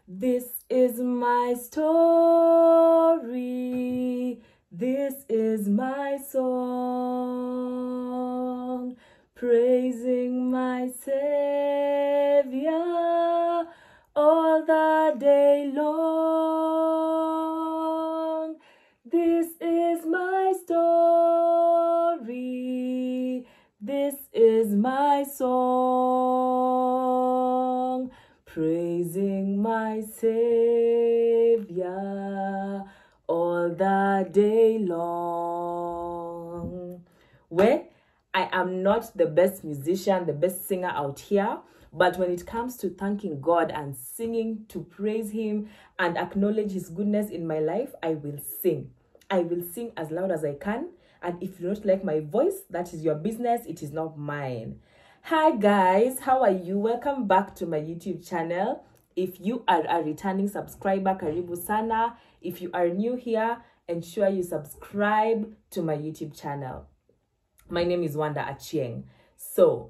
This is my story. This is my song, praising my Savior all the day long. This is my story. This is my song, praising my Savior all the day long. Well, I am not the best musician, the best singer out here, but when it comes to thanking God and singing to praise Him and acknowledge His goodness in my life, I will sing. I will sing as loud as I can. And if you don't like my voice, that is your business. It is not mine. Hi guys, how are you? Welcome back to my YouTube channel. If you are a returning subscriber, karibu sana. If you are new here, ensure you subscribe to my YouTube channel. My name is Wanda Achieng. So,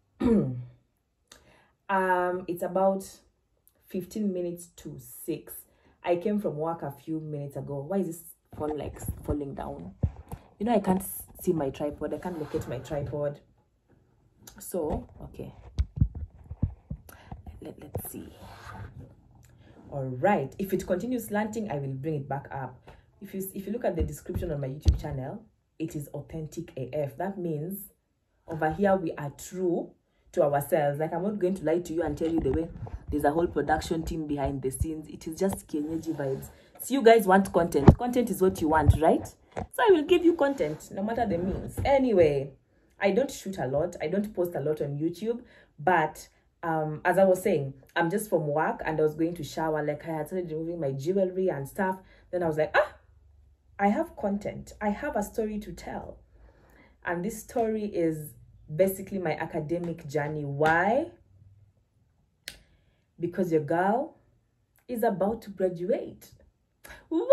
it's about 15 minutes to 6. I came from work a few minutes ago. Why is this phone like falling down? You know, I can't see my tripod. I can't locate my tripod. So, okay. Let's see. All right. If it continues slanting, I will bring it back up. If you look at the description on my YouTube channel, it is authentic AF. That means over here we are true to ourselves. Like, I'm not going to lie to you and tell you the way there's a whole production team behind the scenes. It is just kienyeji vibes. So you guys want content. Content is what you want, right? So I will give you content, no matter the means. Anyway, I don't shoot a lot. I don't post a lot on YouTube. But as I was saying, I'm just from work and I was going to shower. Like, I had started removing my jewelry and stuff. Then I was like, I have content. I have a story to tell. And this story is basically my academic journey. Why? Because your girl is about to graduate. Woo!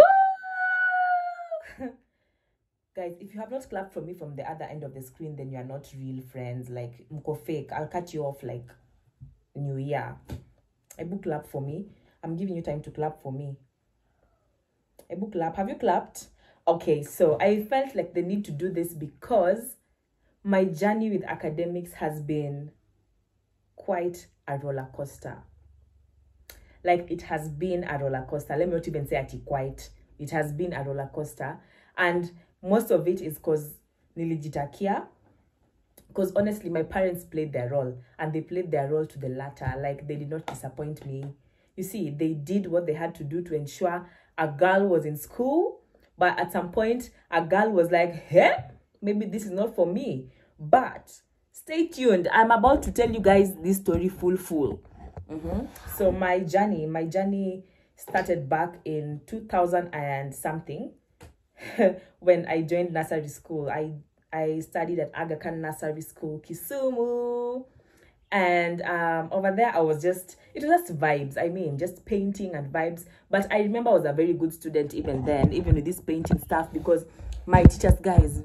Guys, if you have not clapped for me from the other end of the screen, then you are not real friends. Like, mko fake. I'll cut you off like New Year. Ebu, clap for me. I'm giving you time to clap for me. Ebu, clap. Have you clapped? Okay, so I felt like the need to do this because my journey with academics has been quite a roller coaster. Like, it has been a roller coaster. Let me not even say quite. It has been a roller coaster. And most of it is because nilijitakia. Because honestly, my parents played their role. And they played their role to the latter. Like, they did not disappoint me. You see, they did what they had to do to ensure a girl was in school. But at some point, a girl was like, hey, maybe this is not for me. But stay tuned. I'm about to tell you guys this story full. So my journey started back in 2000 and something. When I joined nursery school. I studied at Aga Khan Nursery School, Kisumu. And over there, it was just vibes. I mean, just painting and vibes. But I remember I was a very good student even then, even with this painting stuff, because my teachers, guys,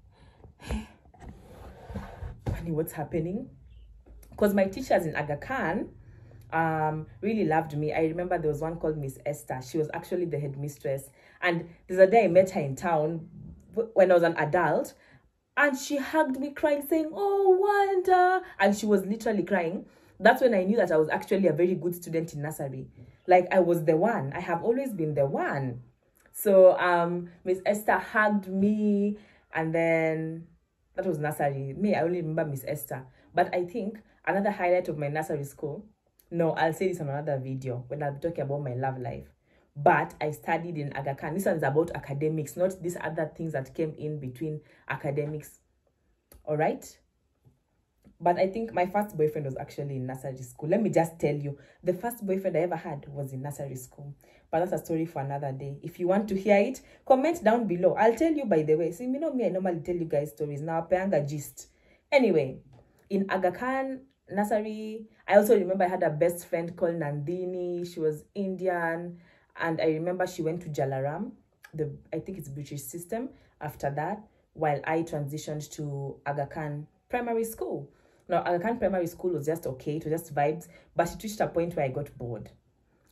funny what's happening? Because my teachers in Aga Khan really loved me. I remember there was one called Miss Esther. She was actually the headmistress. And there's a day I met her in town when I was an adult. And she hugged me crying, saying, oh, Wanda. And she was literally crying. That's when I knew that I was actually a very good student in nursery. Like, I was the one. I have always been the one. So Miss Esther hugged me. And then that was nursery. Me, I only remember Miss Esther. But I think another highlight of my nursery school, no, I'll say this on another video when I'll be talking about my love life. But I studied in Aga Khan. This one's about academics, not these other things that came in between academics. All right? But I think my first boyfriend was actually in nursery school. Let me just tell you, the first boyfriend I ever had was in nursery school. But that's a story for another day. If you want to hear it, comment down below. I'll tell you, by the way. See, you know me, I normally tell you guys stories. Now, peanga gist. Anyway, in Aga Khan nursery, I also remember I had a best friend called Nandini. She was Indian. And I remember she went to Jalaram, I think it's British system, after that, while I transitioned to Aga Khan Primary School. Now, Aga Khan Primary School was just okay, it was just vibes, but it reached a point where I got bored.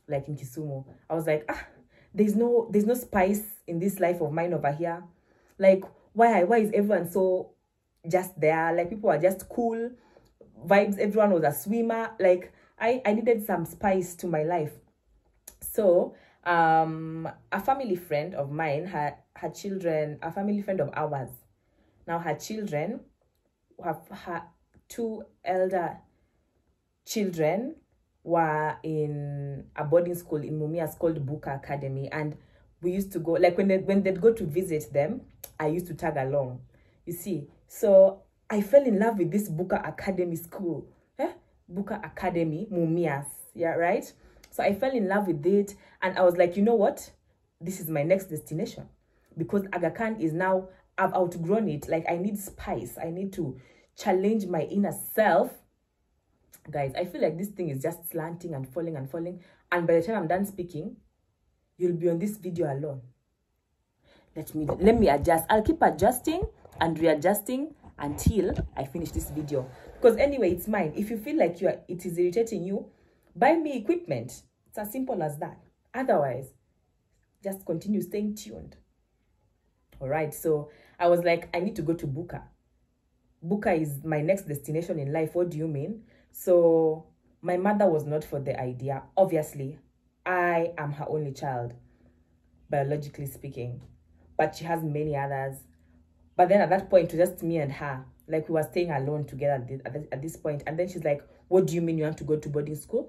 like in Kisumu. I was like, there's no spice in this life of mine over here. Like, why is everyone so just there? Like, people are just cool vibes. Everyone was a swimmer. Like, I needed some spice to my life. So a family friend of mine, her children, a family friend of ours, now her children have her 2 elder children were in a boarding school in Mumias called Buka Academy, and we used to go, like, when they'd go to visit them, I used to tag along, you see. So I fell in love with this Buka Academy school, Buka Academy, Mumias, yeah, right? So I fell in love with it, and I was like, you know what? This is my next destination, because Aga Khan is now, I've outgrown it. Like, I need spice. I need to challenge my inner self. Guys, I feel like this thing is just slanting and falling and falling. And by the time I'm done speaking, you'll be on this video alone. Let me adjust. I'll keep adjusting and readjusting until I finish this video. Because anyway, it's mine. If you feel like it is irritating you, buy me equipment. It's as simple as that. Otherwise, just continue staying tuned. All right, so I was like, I need to go to Buka. Buka is my next destination in life. What do you mean? So my mother was not for the idea. Obviously, I am her only child, biologically speaking, but she has many others. But then at that point, it was just me and her. Like, we were staying alone together at this point. And then she's like, what do you mean you want to go to boarding school?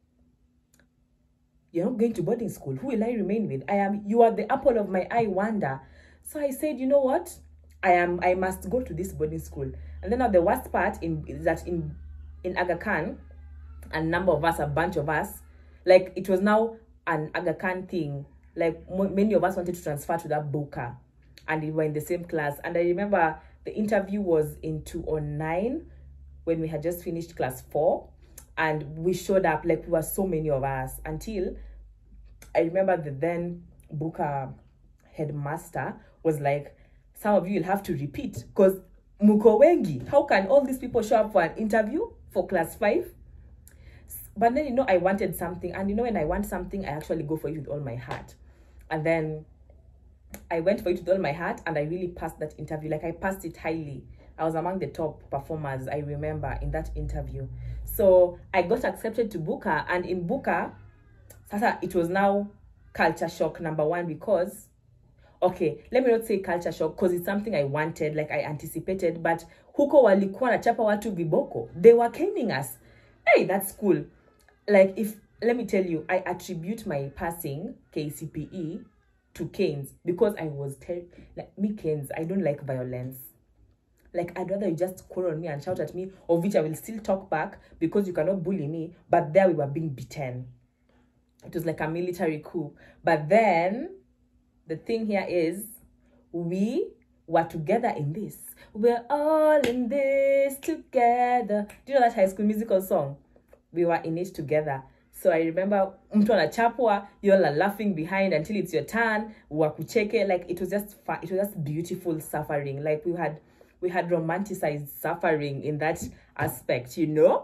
You're not going to boarding school. Who will I remain with? You are the apple of my eye, Wanda. So I said, you know what? I must go to this boarding school. And then now the worst part is that in Aga Khan, a number of us, a bunch of us, like, it was now an Aga Khan thing. Like, many of us wanted to transfer to that Buka, and we were in the same class. And I remember the interview was in 2009 when we had just finished class 4, and we showed up. Like, we were so many of us, until I remember the then Buka headmaster was like, some of you will have to repeat, because muko wengi. How can all these people show up for an interview for class 5? But then, I wanted something. And when I want something, I actually go for it with all my heart. And then I went for it with all my heart, and I really passed that interview. Like, I passed it highly. I was among the top performers, I remember, in that interview. So I got accepted to Buka. And in Buka, Sasa, it was now culture shock #1, because, okay, let me not say culture shock, because it's something I wanted, like I anticipated, but huko walikuwa na chapa watu viboko. They were caning us. Hey, that's cool. Like, let me tell you, I attribute my passing KCPE to canes, because I was like, me canes, I don't like violence. Like, I'd rather you just call on me and shout at me, of which I will still talk back, because you cannot bully me. But there we were being beaten. It was like a military coup. But then the thing here is, we were together in this. We're all in this together. Do you know that High School Musical song? We were in it together. So I remember mtu anachapwa, you all are laughing behind until it's your turn. Wakucheke. Like, it was just fun. It was just beautiful suffering. Like, we had romanticized suffering in that aspect,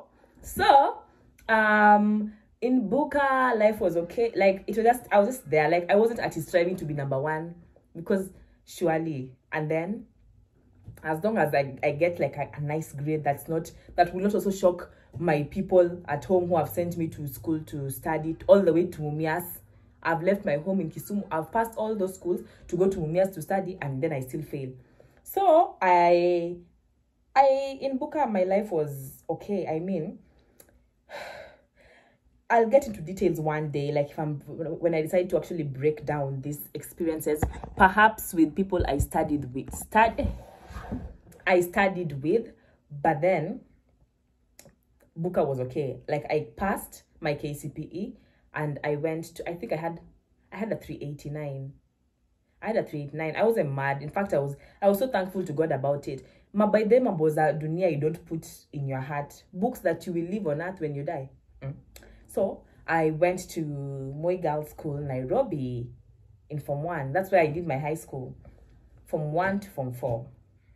So in Buka, life was okay. Like, it was just, I was just there. Like, I wasn't actually striving to be #1, because surely, and then as long as I get like a nice grade that will not also shock my people at home who have sent me to school to study all the way to Mumias. I've left my home in Kisumu. I've passed all those schools to go to Mumias to study, and then I still fail. So in Buka, my life was okay. I mean, I'll get into details one day, like when I decide to actually break down these experiences, perhaps with people I studied with. But then Buka was okay. Like, I passed my KCPE, and I went to, I think I had a 389. I wasn't mad. In fact, I was so thankful to God about it. By the mamboza dunia you don't put in your heart. Books that you will leave on earth when you die. So I went to Moi Girls School, Nairobi, in Form 1. That's where I did my high school, Form 1 to Form 4.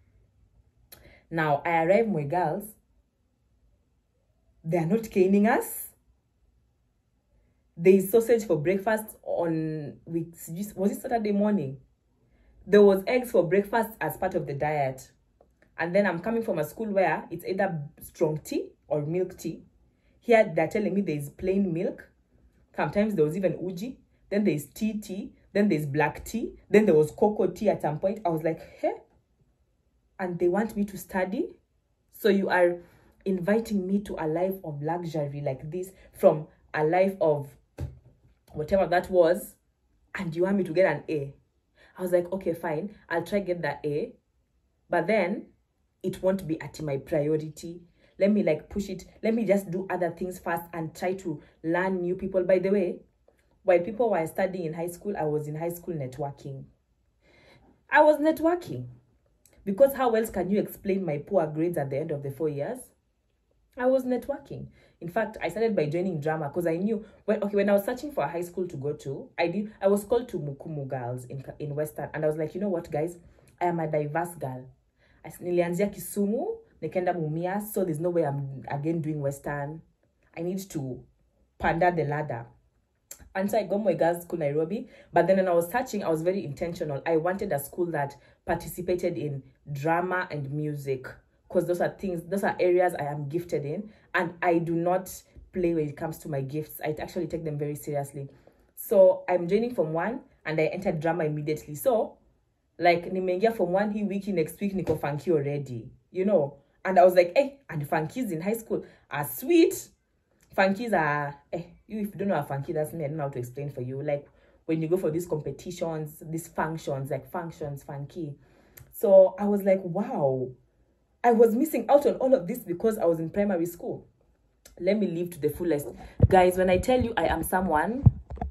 Now, I arrived Moi Girls. They are not caning us. there is sausage for breakfast on weeks. Was it Saturday morning? There was eggs for breakfast as part of the diet. And then I'm coming from a school where it's either strong tea or milk tea. Here they're telling me there's plain milk. Sometimes there was even uji. Then there's tea. Then there's black tea. Then there was cocoa tea at some point. I was like, hey. And they want me to study. So you are inviting me to a life of luxury like this, from a life of whatever that was, and you want me to get an A. I was like, okay, fine. I'll try get that A. But then it won't be at my priority. Let me like push it. Let me just do other things first and try to learn new people. By the way, while people were studying in high school, I was in high school networking. I was networking. Because how else can you explain my poor grades at the end of the 4 years? I was networking. In fact, I started by joining drama because I knew when I was searching for a high school to go to, I was called to Mukumu Girls in Western, and I was like, you know what, guys, I am a diverse girl. Nilianzia Kisumu, nikaenda Mumia, so there's no way I'm again doing Western. I need to panda the ladder. And so I got my girls' school Nairobi. But then when I was searching, I was very intentional. I wanted a school that participated in drama and music, because those are areas I am gifted in, and I do not play when it comes to my gifts. I actually take them very seriously. So I'm joining Form 1 and I entered drama immediately. So like nimeingia Form 1 hii wiki, next week niko funky already, you know. And I was like, hey, and funkies in high school are sweet. Funkies are, if you don't know a funky, that's me. I don't know how to explain for you. Like when you go for these competitions, these functions, funky. So I was like, wow, I was missing out on all of this because I was in primary school. Let me live to the fullest. Guys, when I tell you I am someone,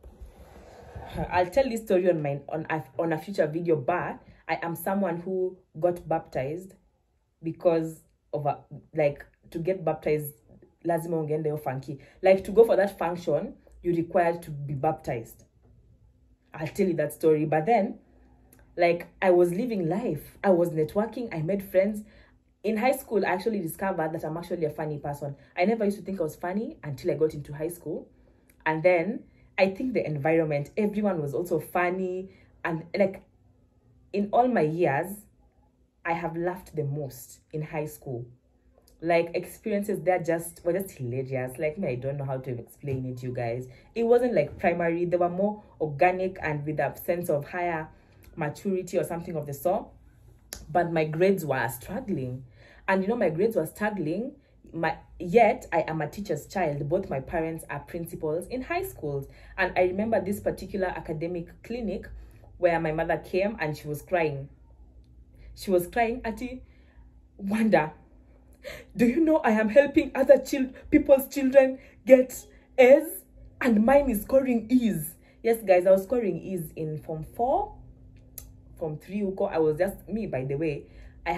I'll tell this story on a future video, but I am someone who got baptized because of to get baptized, lazima ungende funky. Like to go for that function, you're required to be baptized. I'll tell you that story. But then, like, I was living life. I was networking. I made friends. In high school, I actually discovered that I'm actually a funny person. I never used to think I was funny until I got into high school. And then I think the environment, everyone was also funny. And like in all my years, I have laughed the most in high school. Like experiences were just hilarious. Like me, I don't know how to explain it, you guys. It wasn't like primary. They were more organic and with a sense of higher maturity or something of the sort. But my grades were struggling. And you know, my grades were struggling. Yet I am a teacher's child. Both my parents are principals in high schools. And I remember this particular academic clinic where my mother came and she was crying. She was crying, Ati, Wanda, do you know I am helping other people's children get A's and mine is scoring E's? Yes, guys, I was scoring E's in Form 4, Form 3. I was just me, by the way. I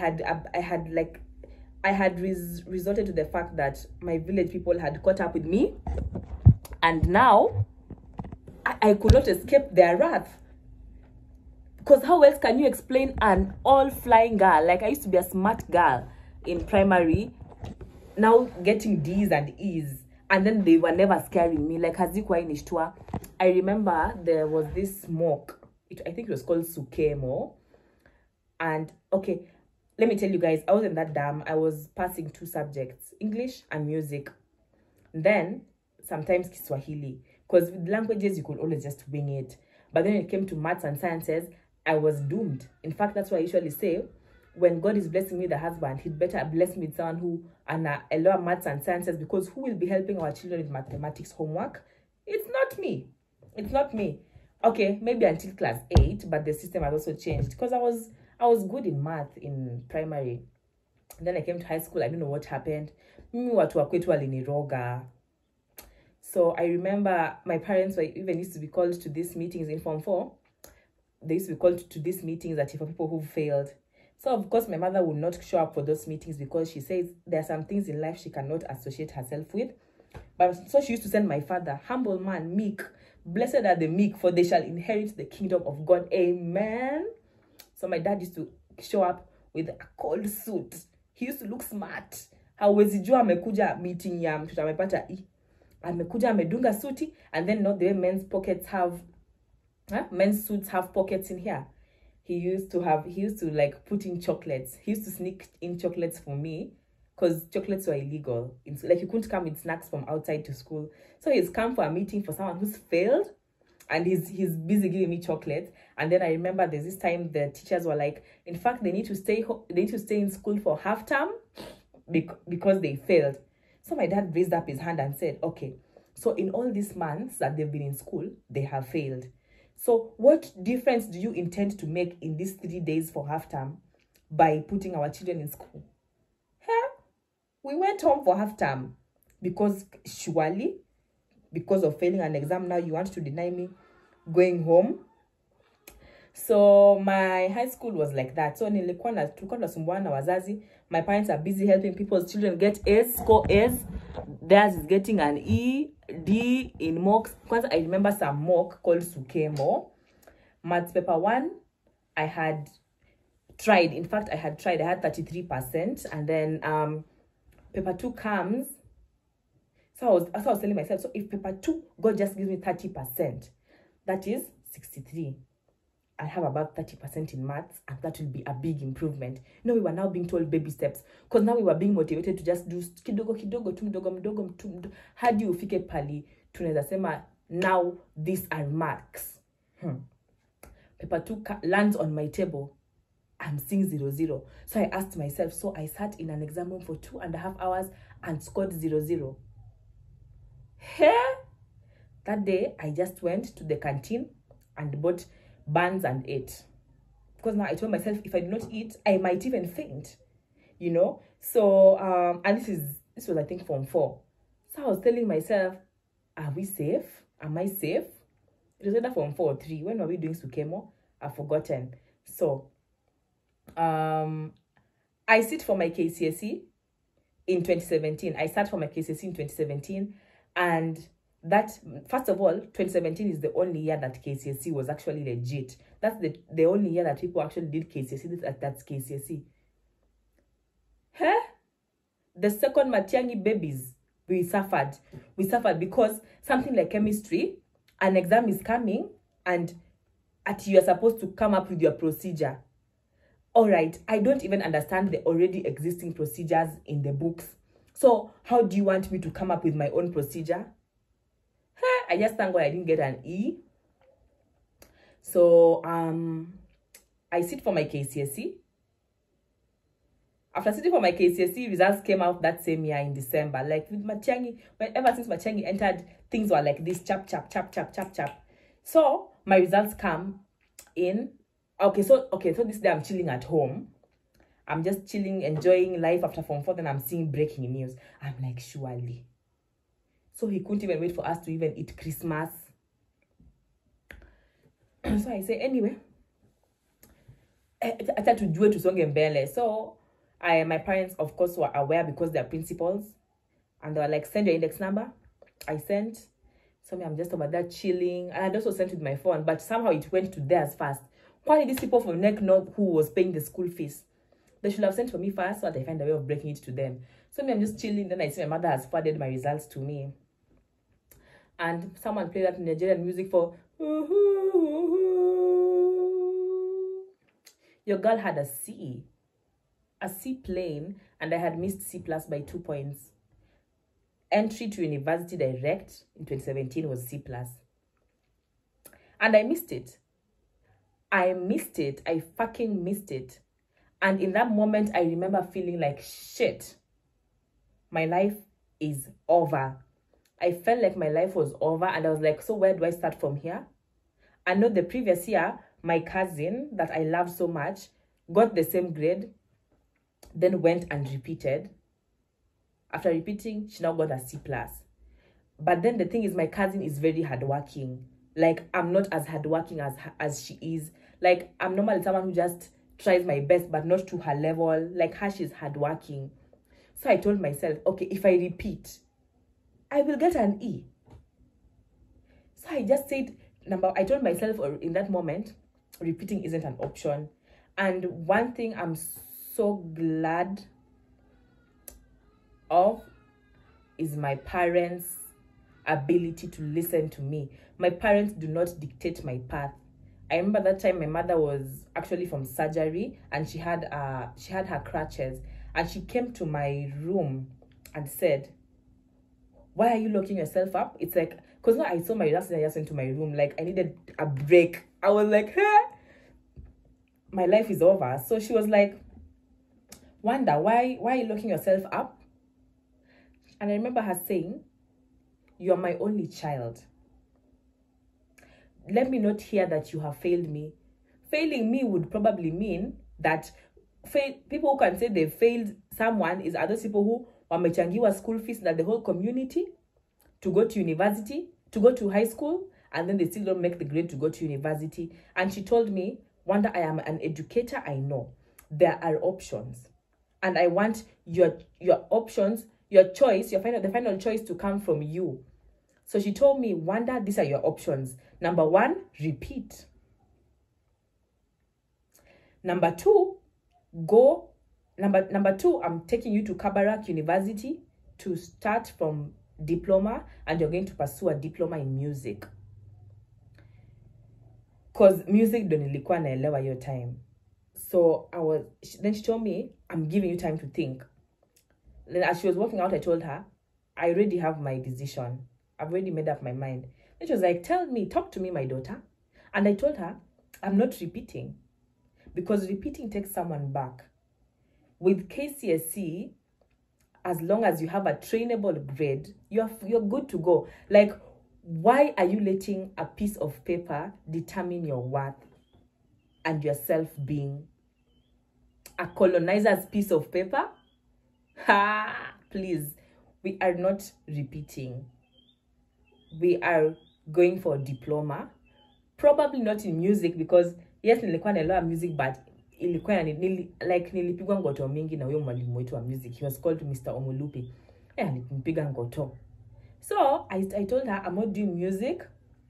had resorted to the fact that my village people had caught up with me, and now I could not escape their wrath. Because how else can you explain an all-flying girl? Like, I used to be a smart girl in primary, now getting D's and E's, and then they were never scaring me. Like, hazikuwa inishtua. I remember there was this smoke. I think it was called Sukemo. And, okay, let me tell you guys, I wasn't that dumb. I was passing 2 subjects, English and music. Then, sometimes Kiswahili. Because with languages, you could always just wing it. But then it came to maths and sciences, I was doomed. In fact, that's why I usually say, when God is blessing me with a husband, he'd better bless me with someone who a lower maths and sciences, because who will be helping our children with mathematics homework? It's not me. It's not me. Okay, maybe until class 8, but the system has also changed, because I was good in math in primary. And then I came to high school. I don't know what happened. Mimi watu wa kwetu waliniroga. So I remember my parents were even used to be called to these meetings in Form 4. They used to be called to these meetings that for people who failed. So, of course, my mother would not show up for those meetings because she says there are some things in life she cannot associate herself with. But so she used to send my father, humble man, meek. Blessed are the meek, for they shall inherit the kingdom of God. Amen. So my dad used to show up with a cold suit. He used to look smart. Hawezi jua amekuja meeting ya mtoto amepata E. amekuja amedunga suti, and then not the way men's pockets have, men's suits have pockets in here. He used to like put in chocolates. He used to sneak in chocolates for me, because chocolates were illegal. It's like you couldn't come with snacks from outside to school. So he's come for a meeting for someone who's failed, and he's busy giving me chocolates. And then I remember there's this time the teachers were like, in fact, they need to stay in school for half term because they failed. So my dad raised up his hand and said, okay, so in all these months that they've been in school, they have failed. So what difference do you intend to make in these 3 days for half term by putting our children in school? We went home for half term because surely, because of failing an exam, now you want to deny me going home. So my high school was like that. So tulikuwa tunasumbua na wazazi. My parents are busy helping people's children get A's, score A's. Theirs is getting an E, D in mocks. Because I remember some mock called Sukemo. Maths paper 1, I had tried. In fact, I had 33%. And then paper 2 comes. So I was telling myself, so if paper 2, God just gives me 30%, that is 63. I'll have about 30% in maths, and that will be a big improvement. We were now being told baby steps, because now we were being motivated to just do kidogo kidogo tu mdogo hadi ufike pali tunaweza sema now these are marks. Paper 2 lands on my table. I'm seeing 0. So I asked myself, so I sat in an exam room for 2.5 hours and scored 0. Here, that day, I just went to the canteen and bought buns and ate. Because now I told myself, if I do not eat, I might even faint. So and this was I think form 4. So I was telling myself, are we safe? Am I safe? It was either form 4 or 3. When were we doing Sukemo? I've forgotten. So I sit for my KCSE in 2017. I sat for my KCSE in 2017, and that, first of all, 2017 is the only year that KCSE was actually legit. That's the only year that people actually did KCSE. That's KCSE. The second Matiangi babies, we suffered because something like chemistry, an exam is coming, and you are supposed to come up with your procedure. All right, I don't even understand the already existing procedures in the books. So how do you want me to come up with my own procedure? I just thank God I didn't get an E. So I sit for my KCSE. After sitting for my KCSE, results came out that same year in December. Like with Matiangi, ever since Matiangi entered, things were like this, chap. So my results come in. Okay, so this day I'm chilling at home. I'm just chilling, enjoying life after form 4. Then I'm seeing breaking news. I'm like, surely. So he couldn't even wait for us to even eat Christmas. So I say, anyway, I tried to do it to Songembele. So my parents, of course, were aware because they're principals. And they were like, send your index number. I sent. So I'm just over there chilling. And I'd also sent with my phone. But somehow it went to theirs first. Why did these people from NEC know who was paying the school fees? They should have sent for me first, so that I find a way of breaking it to them. So I'm just chilling. Then I see my mother has forwarded my results to me. And someone played that Nigerian music for... Your girl had a C plain, and I had missed C+ by 2 points. Entry to university direct in 2017 was C+. And I missed it. I fucking missed it. And in that moment, I remember feeling like, shit, my life is over. I felt like my life was over, and I was like, so where do I start from here? I know the previous year, my cousin that I loved so much got the same grade, then went and repeated. After repeating, she now got a C+. But then the thing is, my cousin is very hardworking. Like, I'm not as hardworking as she is. Like, I'm normally someone who just tries my best, but not to her level. Like her, she's hardworking. So I told myself, okay, if I repeat, I will get an E. So I just said, I told myself in that moment, repeating isn't an option. And one thing I'm so glad of is my parents ability to listen to me. My parents do not dictate my path. I remember that time my mother was actually from surgery, and she had her crutches, and she came to my room and said, "Why are you locking yourself up?" It's like, because now I saw my last, I just went to my room, like I needed a break. I was like, hey, my life is over. So she was like, "Wanda, why are you locking yourself up?" And I remember her saying, "You're my only child. Let me not hear that you have failed me." Failing me would probably mean that people who can say they failed someone is other people who wamechangiwa school fees that the whole community to go to university, to go to high school, and then they still don't make the grade to go to university. And she told me, "Wanda, I am an educator. I know there are options, and I want your options, your choice, the final choice to come from you." So she told me, "Wanda, these are your options. Number 1, repeat. Number 2, go. Number 2, I'm taking you to Kabarak University to start from diploma, and you're going to pursue a diploma in music. Because music ndo nilikuwa naelewa your time." So then she told me, "I'm giving you time to think." Then as she was walking out, I told her, "I already have my decision. I've already made up my mind." Then she was like, "Talk to me, my daughter." And I told her, "I'm not repeating, because repeating takes someone back. With KCSE, as long as you have a trainable grade, you're good to go. Like, why are you letting a piece of paper determine your worth and your self-being? A colonizer's piece of paper? Ha! Please, we are not repeating. We are going for a diploma. Probably not in music, because yes, nilikuwa naelewa music, but ilikuwa nilipigwa ngoto mingi na huyo mwalimu wetu wa music. He was called Mr. Omulupi. Nilipiga ngoto. So I told her, "I'm not doing music.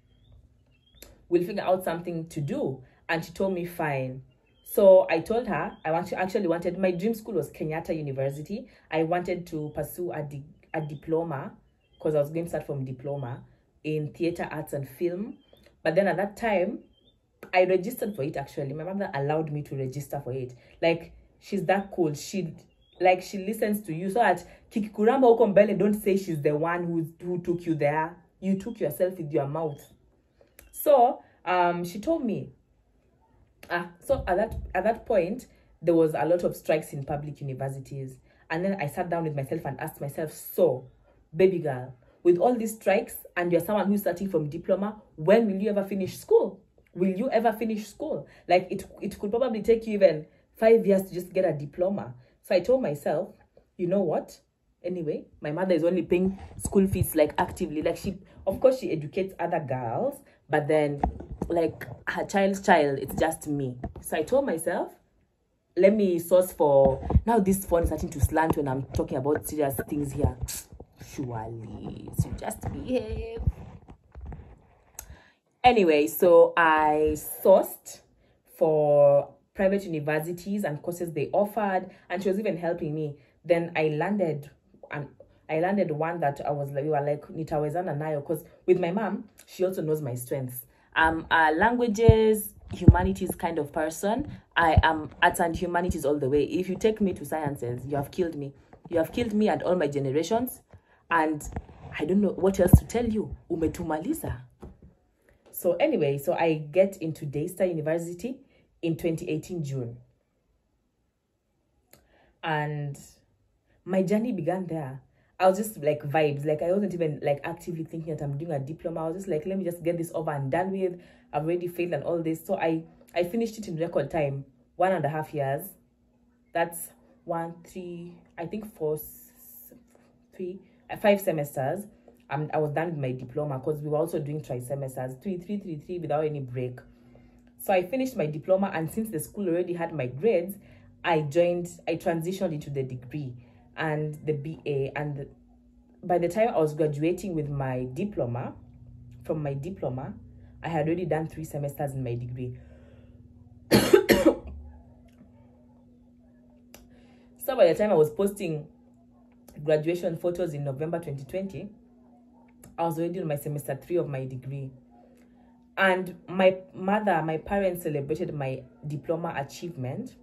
We'll figure out something to do." And she told me, "Fine." So I told her actually wanted, my dream school was Kenyatta University. I wanted to pursue a diploma, because I was going to start from diploma in theater arts and film. But then at that time, I registered for it. Actually, my mother allowed me to register for it. Like, she's that cool. She listens to you, so that kikikuramba huko mbele, don't say she's the one who took you there. You took yourself with your mouth. So she told me, so at that point, there was a lot of strikes in public universities. And then I sat down with myself and asked myself, "So, baby girl, with all these strikes, and you're someone who's starting from diploma, when will you ever finish school? Will you ever finish school? Like, it could probably take you even 5 years to just get a diploma." So I told myself, you know what? Anyway, my mother is only paying school fees, like, actively. Like, of course, she educates other girls, but then, like, her child's child, it's just me. So I told myself, let me source for... Now this phone is starting to slant when I'm talking about serious things here. Surely, so just behave. Anyway, so I sourced for private universities and courses they offered, and she was even helping me. Then I landed one that we were like, nitawezana nayo, because with my mom, she also knows my strengths. I'm a languages, humanities kind of person. I am arts and humanities all the way. If you take me to sciences, you have killed me. You have killed me and all my generations. And I don't know what else to tell you. Umetumaliza. So anyway, so I get into Daystar University in 2018 June. And my journey began there. I was just like vibes. Like, I wasn't even like actively thinking that I'm doing a diploma. I was just like, let me just get this over and done with. I've already failed and all this. So I finished it in record time. 1.5 years. That's 5 semesters. I was done with my diploma, because we were also doing tri-semesters, 3 without any break. So I finished my diploma, and since the school already had my grades, I transitioned into the degree and the BA. And by the time I was graduating with my diploma, I had already done 3 semesters in my degree. So by the time I was posting graduation photos in November 2020, I was already on my semester 3 of my degree. And my parents celebrated my diploma achievement.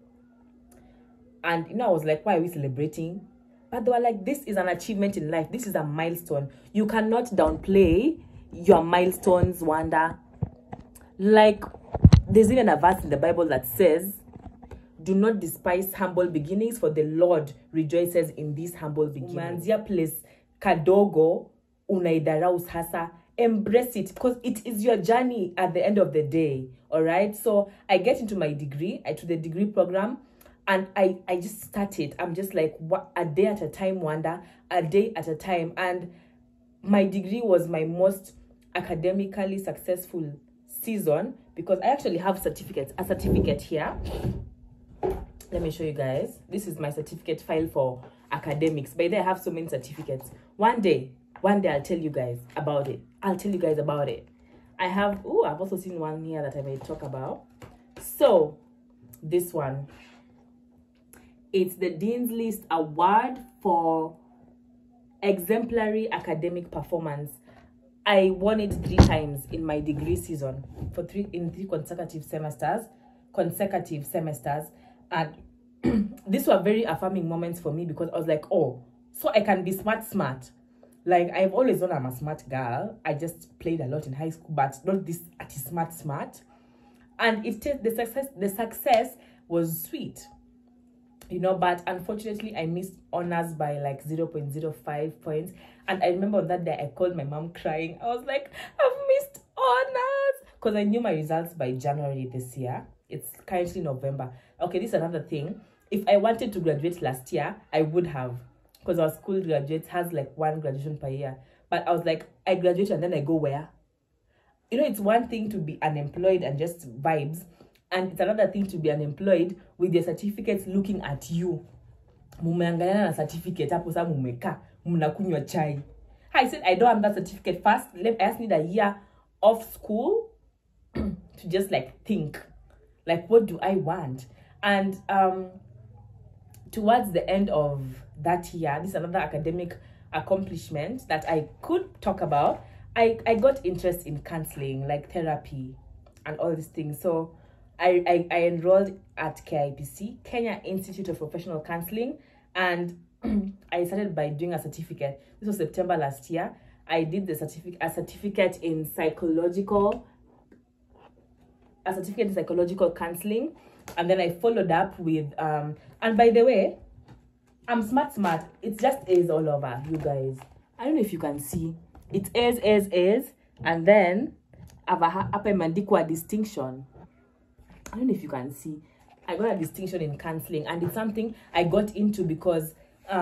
And, I was like, why are we celebrating? But they were like, this is an achievement in life. This is a milestone. You cannot downplay your milestones, Wanda. Like, there's even a verse in the Bible that says, do not despise humble beginnings, for the Lord rejoices in these humble beginnings. Umeanzia place kadogo, unaidarau sasa. Embrace it, because it is your journey at the end of the day. All right. So I get into my degree, to the degree program, and I just started. I'm just like, a day at a time, Wanda, a day at a time. And my degree was my most academically successful season, because I actually have a certificate here. Let me show you guys. This is my certificate file for academics. By there, I have so many certificates. One day I'll tell you guys about it. I have, I've also seen one here that I may talk about. So, this one. It's the Dean's List Award for Exemplary Academic Performance. I won it 3 times in my degree season, in 3 consecutive semesters. And these were very affirming moments for me, because I was like, oh, so I can be smart. Like, I've always known I'm a smart girl. I just played a lot in high school, but not this at smart. And the success was sweet, but unfortunately I missed honors by like 0.05 points. And I remember that day I called my mom crying. I was like, I've missed honors, because I knew my results by January this year. It's currently November. Okay, this is another thing. If I wanted to graduate last year, I would have, because our school graduates has like 1 graduation per year. But I was like, I graduate and then I go where? It's one thing to be unemployed and just vibes, and it's another thing to be unemployed with your certificates looking at you. Mumeangalia na certificate hapo sa mumeka, mnakunywa chai. I said I don't have that certificate first. I just need a year off school to just like think, like, what do I want? And towards the end of that year, this is another academic accomplishment that I could talk about. I got interest in counseling, like therapy and all these things. So I enrolled at KIPC, Kenya Institute of Professional Counseling, and I started by doing a certificate. This was September last year. I did a certificate in psychological counseling, and then I followed up with and by the way, I'm smart. It's just A's all over, you guys. I don't know if you can see. It's A's, and then I've a distinction. I don't know if you can see. I got a distinction in counseling, and it's something I got into because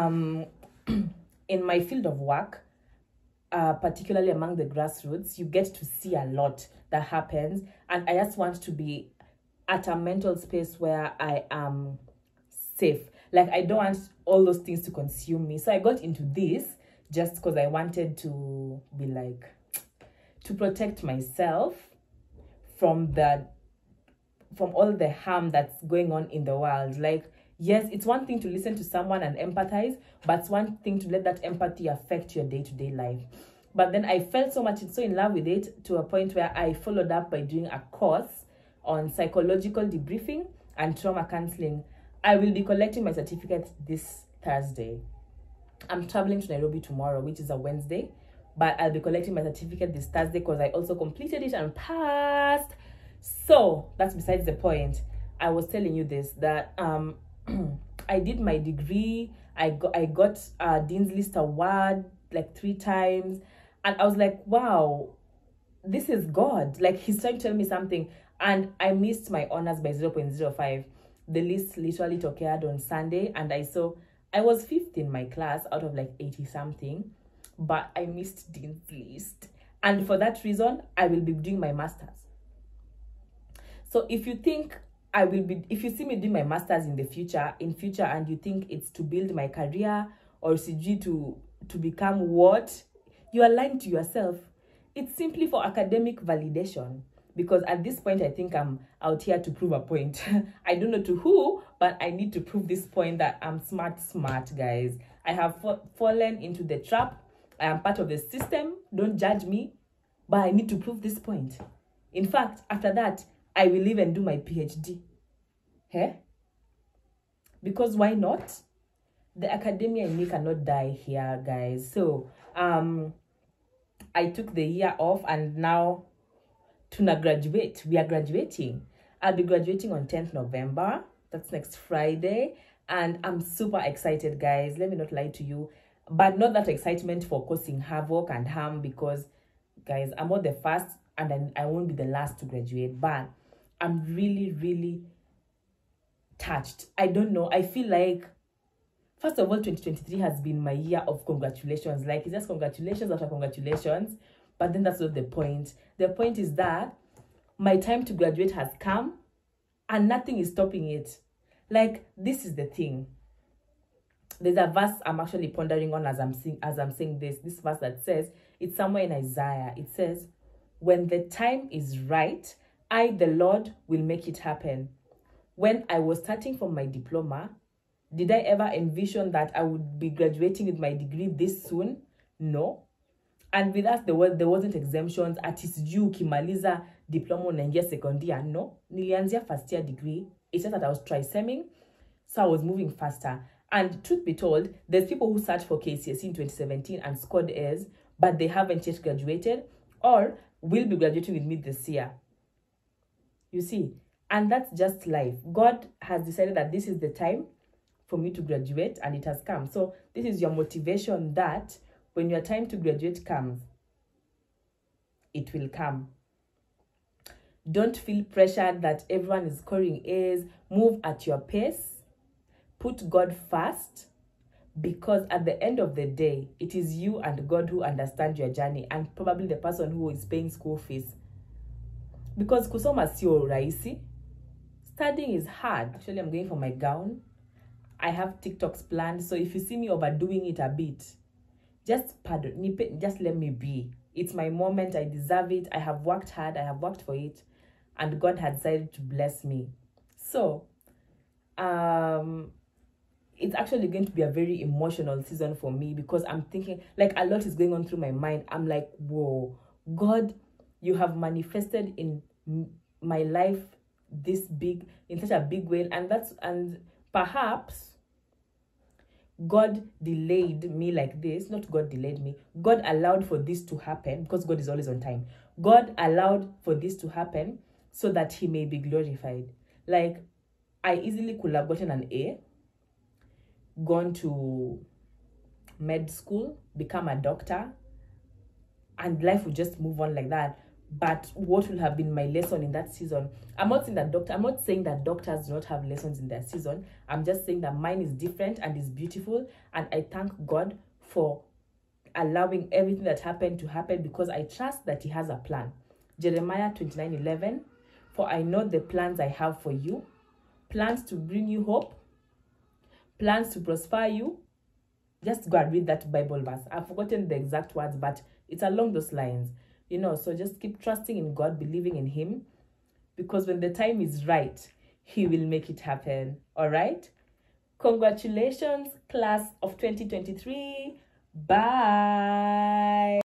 in my field of work, particularly among the grassroots, you get to see a lot that happens, and I just want to be at a mental space where I am safe. Like, I don't want all those things to consume me. So I got into this just because I wanted to be like, to protect myself from all the harm that's going on in the world. Like, yes, it's one thing to listen to someone and empathize, but it's one thing to let that empathy affect your day-to-day life. But then I felt so in love with it to a point where I followed up by doing a course on psychological debriefing and trauma counseling. I will be collecting my certificate this Thursday. I'm traveling to Nairobi tomorrow, which is a Wednesday, but I'll be collecting my certificate this Thursday because I also completed it and passed. So that's besides the point. I was telling you this, that I did my degree. I got a Dean's List Award like 3 times, and I was like, wow, this is God. Like, he's trying to tell me something. And I missed my honors by 0.05. The list literally occurred on Sunday, and I was 5th in my class out of like 80 something, but I missed Dean's List. And for that reason, I will be doing my master's. So if you think if you see me doing my master's in future, and you think it's to build my career or to become what, you are lying to yourself. It's simply for academic validation. Because at this point, I think I'm out here to prove a point. I don't know to who, but I need to prove this point that I'm smart, guys. I have fallen into the trap I am part of the system. Don't judge me. But I need to prove this point. In fact, after that, I will leave and do my PhD. Hey? Because why not? The academia in me cannot die here, guys. So, I took the year off and now to graduate. We are graduating. I'll be graduating on 10th November. That's next Friday. And I'm super excited, guys. Let me not lie to you. But not that excitement for causing havoc and harm, because, guys, I'm not the first and I won't be the last to graduate. But I'm really, really touched. I don't know. I feel like, first of all, 2023 has been my year of congratulations. Like, it's just congratulations after congratulations. But then that's not the point. The point is that my time to graduate has come and nothing is stopping it. Like, this is the thing. There's a verse I'm actually pondering on as I'm saying this verse that says, it's somewhere in Isaiah. It says, when the time is right, I, the Lord, will make it happen. When I was starting from my diploma, did I ever envision that I would be graduating with my degree this soon? No. And with us, there wasn't exemptions. At its due, kimaliza diploma unaingia second year. No. Nilianzia first year degree. It's just that I was trisemming, so I was moving faster. And truth be told, there's people who searched for KCSE in 2017 and scored A's, but they haven't yet graduated or will be graduating with me this year. You see? And that's just life. God has decided that this is the time for me to graduate, and it has come. So this is your motivation that when your time to graduate comes, it will come. Don't feel pressured that everyone is scoring A's. Move at your pace. Put God first, because at the end of the day, it is you and God who understand your journey, and probably the person who is paying school fees. Because kusoma sio rahisi. Studying is hard. Actually, I'm going for my gown. I have TikToks planned, so if you see me overdoing it a bit, just pardon, just let me be. It's my moment. I deserve it. I have worked hard. I have worked for it, and God had decided to bless me. So, it's actually going to be a very emotional season for me, because I'm thinking, like, a lot is going on through my mind. I'm like, whoa, God, you have manifested in my life this big, in such a big way, and perhaps God delayed me like this. Not God delayed me. God allowed for this to happen, because God is always on time. God allowed for this to happen so that he may be glorified. Like, I easily could have gotten an A, gone to med school, become a doctor, and life would just move on like that. But what will have been my lesson in that season? I'm not saying that doctors do not have lessons in their season. I'm just saying that mine is different and is beautiful. And I thank God for allowing everything that happened to happen, because I trust that he has a plan. Jeremiah 29:11, for I know the plans I have for you, plans to bring you hope, plans to prosper you. Just go and read that Bible verse. I've forgotten the exact words, but it's along those lines. You know, so just keep trusting in God, believing in him, because when the time is right, he will make it happen. All right? Congratulations, class of 2023. Bye.